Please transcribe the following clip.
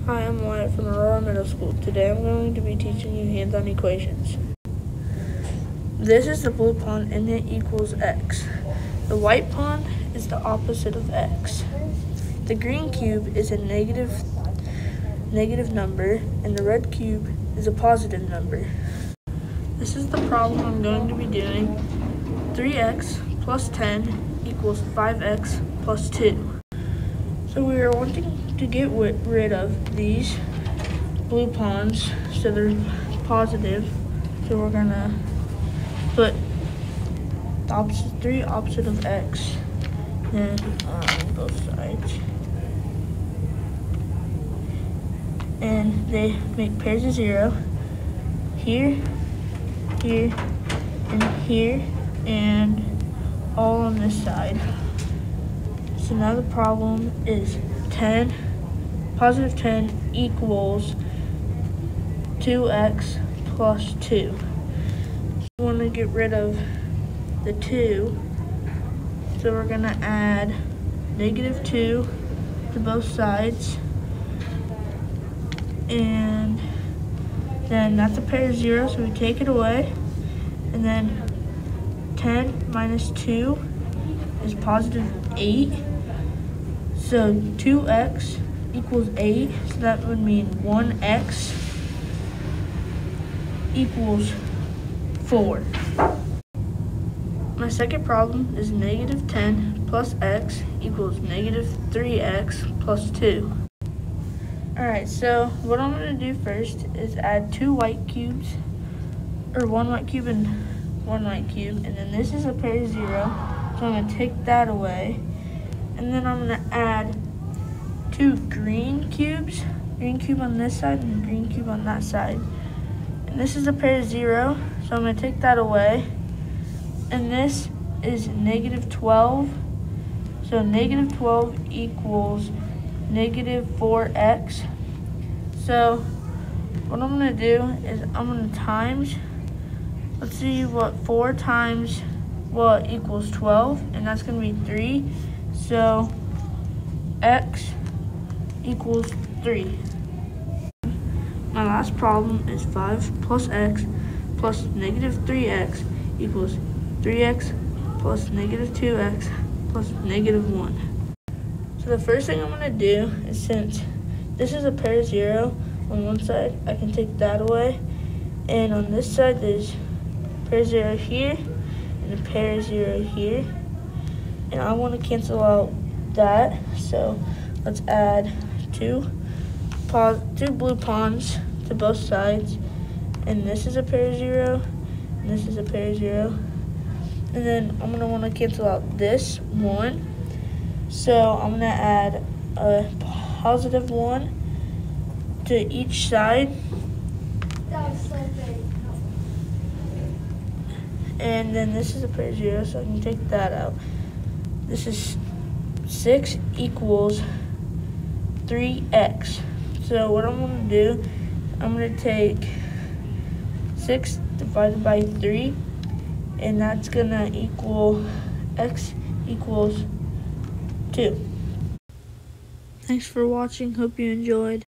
Hi, I'm Wyatt from Aurora Middle School. Today I'm going to be teaching you hands-on equations. This is the blue pond and it equals x. The white pond is the opposite of x. The green cube is a negative number and the red cube is a positive number. This is the problem I'm going to be doing. 3x plus 10 equals 5x plus 2. So we are wanting to get rid of these blue ponds, so they're positive. So we're gonna put the three opposite of x then on both sides. And they make pairs of 0 here, here, and here, and all on this side. So now the problem is positive 10 equals 2x plus 2. So we want to get rid of the 2, so we're going to add negative 2 to both sides, and then that's a pair of 0, so we take it away, and then 10 minus 2 is positive 8. So 2x equals 8, so that would mean 1x equals 4. My second problem is negative 10 plus x equals negative 3x plus 2. Alright, so what I'm going to do first is add 2 white cubes, or 1 white cube and 1 white cube, and then this is a pair of 0, so I'm going to take that away. And then I'm going to add 2 green cubes, green cube on this side and green cube on that side. And this is a pair of 0, so I'm going to take that away. And this is negative 12. So negative 12 equals negative 4x. So what I'm going to do is I'm going to times, let's see what 4 times what equals 12, and that's going to be 3. So x equals 3. My last problem is 5 plus x plus negative 3x equals 3x plus negative 2x plus negative 1. So the first thing I'm going to do is, since this is a pair of 0 on one side, I can take that away. And on this side there's a pair of 0 here and a pair of 0 here. And I want to cancel out that, so let's add two blue ponds to both sides. And this is a pair of 0, and this is a pair of 0. And then I'm going to want to cancel out this 1. So I'm going to add a positive 1 to each side. That was so big. And then this is a pair of 0, so I can take that out. This is 6 equals 3x. So what I'm going to do, I'm going to take 6 divided by 3, and that's going to equal x equals 2. Thanks for watching. Hope you enjoyed.